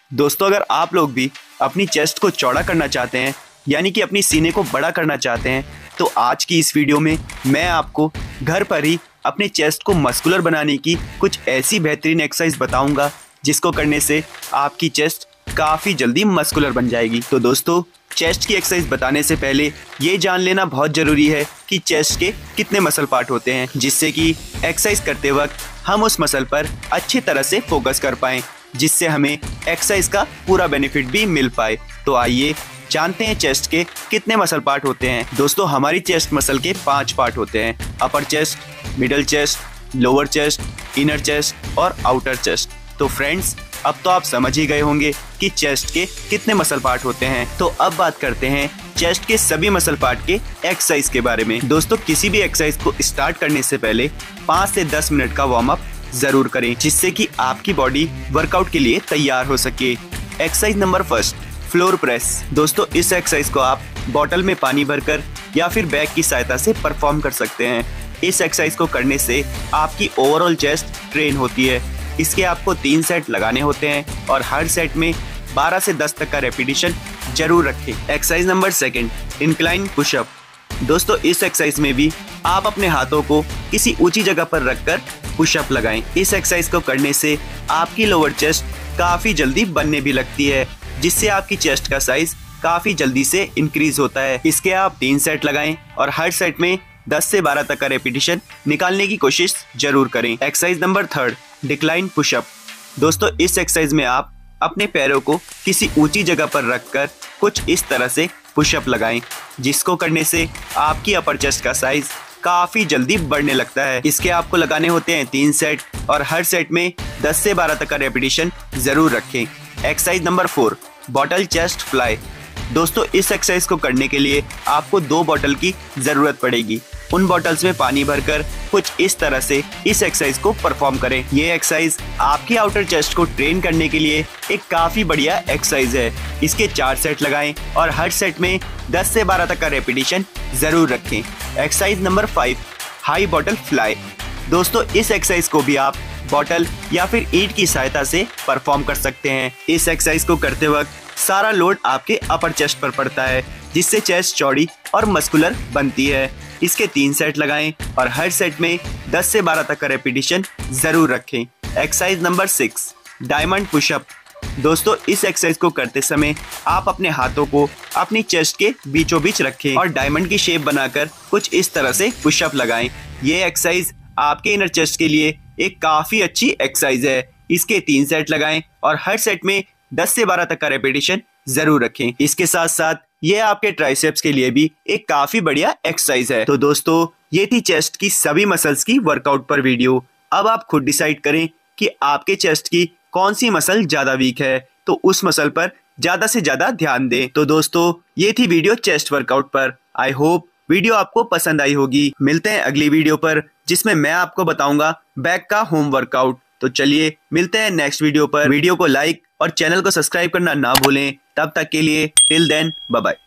दोस्तों, अगर आप लोग भी अपनी चेस्ट को चौड़ा करना चाहते हैं, यानी कि अपनी सीने को बड़ा करना चाहते हैं, तो आज की इस वीडियो में मैं आपको घर पर ही अपने चेस्ट को मस्कुलर बनाने की कुछ ऐसी बेहतरीन एक्सरसाइज बताऊंगा जिसको करने से आपकी चेस्ट काफ़ी जल्दी मस्कुलर बन जाएगी। तो दोस्तों, चेस्ट की एक्सरसाइज बताने से पहले ये जान लेना बहुत ज़रूरी है कि चेस्ट के कितने मसल पार्ट होते हैं, जिससे कि एक्सरसाइज करते वक्त हम उस मसल पर अच्छी तरह से फोकस कर पाएँ, जिससे हमें एक्सरसाइज का पूरा बेनिफिट भी मिल पाए। तो आइए जानते हैं चेस्ट के कितने मसल पार्ट होते हैं। दोस्तों, हमारी चेस्ट मसल के 5 पार्ट होते हैं: upper chest, middle chest, lower chest, inner chest और आउटर चेस्ट। तो फ्रेंड्स, अब तो आप समझ ही गए होंगे कि चेस्ट के कितने मसल पार्ट होते हैं। तो अब बात करते हैं चेस्ट के सभी मसल पार्ट के एक्सरसाइज के बारे में। दोस्तों, किसी भी एक्सरसाइज को स्टार्ट करने से पहले 5 से 10 मिनट का वार्म अप जरूर करें, जिससे कि आपकी बॉडी वर्कआउट के लिए तैयार हो सके। Exercise number 1, floor press. दोस्तों, इस एक्सरसाइज को आप बॉटल में पानी भरकर या फिर बैग की सहायता से परफॉर्म कर सकते हैं। इस एक्सरसाइज को करने से आपकी ओवरऑल चेस्ट ट्रेन होती है। इसके आपको 3 सेट लगाने होते हैं और हर सेट में 12 से 10 तक का रेपिटेशन जरूर रखें। Exercise number 2, incline pushup. दोस्तों, इस एक्सरसाइज में भी आप अपने हाथों को किसी ऊंची जगह पर रखकर पुशअप लगाएं। इस एक्सरसाइज को करने से आपकी लोअर चेस्ट काफ़ी जल्दी बनने भी लगती है, जिससे आपकी चेस्ट का साइज काफ़ी जल्दी से इंक्रीज होता है। इसके आप 3 सेट लगाएं और हर सेट में 10 से 12 तक का रेपिटेशन निकालने की कोशिश जरूर करें। Exercise number 3, decline pushup. दोस्तों, इस एक्सरसाइज में आप अपने पैरों को किसी ऊंची जगह पर रखकर कुछ इस तरह से पुशअप लगाएं, जिसको करने से आपकी अपर चेस्ट का साइज काफ़ी जल्दी बढ़ने लगता है। इसके आपको लगाने होते हैं 3 सेट और हर सेट में 10 से 12 तक का रेपिटेशन जरूर रखें। Exercise number 4, bottle chest fly. दोस्तों, इस एक्सरसाइज को करने के लिए आपको 2 बॉटल की ज़रूरत पड़ेगी। उन बॉटल्स में पानी भरकर कुछ इस तरह से इस एक्सरसाइज को परफॉर्म करें। ये एक्सरसाइज आपकी आउटर चेस्ट को ट्रेन करने के लिए एक काफ़ी बढ़िया एक्सरसाइज है। इसके 4 सेट लगाएं और हर सेट में 10 से 12 तक का रेपिटेशन ज़रूर रखें। Exercise number 5, high bottle fly. दोस्तों, इस एक्सरसाइज को भी आप बॉटल या फिर ईंट की सहायता से परफॉर्म कर सकते हैं। इस एक्सरसाइज को करते वक्त सारा लोड आपके अपर चेस्ट पर पड़ता है, जिससे चेस्ट चौड़ी और मस्कुलर बनती है। इसके 3 सेट लगाएं और हर सेट में 10 से 12 तक का रेपिटेशन जरूर रखें। Exercise number 6, diamond pushup. दोस्तों, इस एक्सरसाइज को करते समय आप अपने हाथों को अपनी चेस्ट के बीचों बीच रखें और डायमंड की शेप बनाकर कुछ इस तरह से पुशअप लगाएं। ये एक्सरसाइज आपके इनर चेस्ट के लिए एक काफ़ी अच्छी एक्सरसाइज है। इसके 3 सेट लगाएं और हर सेट में 10 से 12 तक का रेपिटेशन जरूर रखें। इसके साथ साथ ये आपके ट्राइसेप्स के लिए भी एक काफ़ी बढ़िया एक्सरसाइज है। तो दोस्तों, ये थी चेस्ट की सभी मसल्स की वर्कआउट पर वीडियो। अब आप खुद डिसाइड करें कि आपके चेस्ट की कौन सी मसल ज़्यादा वीक है, तो उस मसल पर ज़्यादा से ज़्यादा ध्यान दें। तो दोस्तों, ये थी वीडियो चेस्ट वर्कआउट पर। आई होप वीडियो आपको पसंद आई होगी। मिलते हैं अगली वीडियो पर, जिसमें मैं आपको बताऊंगा बैक का होम वर्कआउट। तो चलिए मिलते हैं नेक्स्ट वीडियो पर। वीडियो को लाइक और चैनल को सब्सक्राइब करना ना भूलें। तब तक के लिए टिल देन बाय बाय।